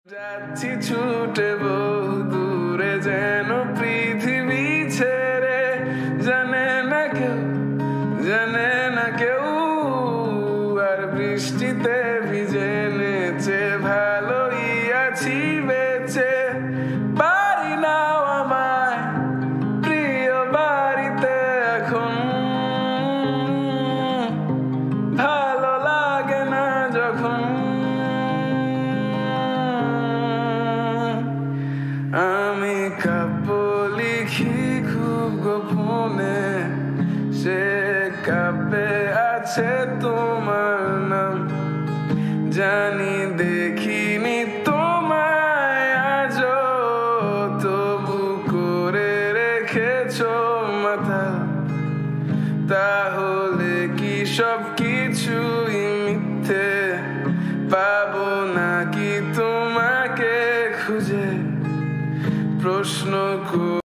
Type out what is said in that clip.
যাচ্ছি ছুটে বহু দূরে যেন পৃথিবী ছেড়ে, জানে না কেউ আর বৃষ্টিতে ভিজে নেচে ভালোই আছি বেঁচে। বাড়ি নাও আমায় প্রিয় বাড়িতে এখন, ভালো লাগে না যখন আমি কাব্য লিখি খুব গোপনে, সে কাব্যে আছে তোমার নাম। জানি দেখিনি তোমায় আজও, তবু করে রেখেছো মাথা। তাহলে কি সব কিছুই মিথ্যে? পাবো নাকি তোমাকে খুঁজে? প্রশ্ন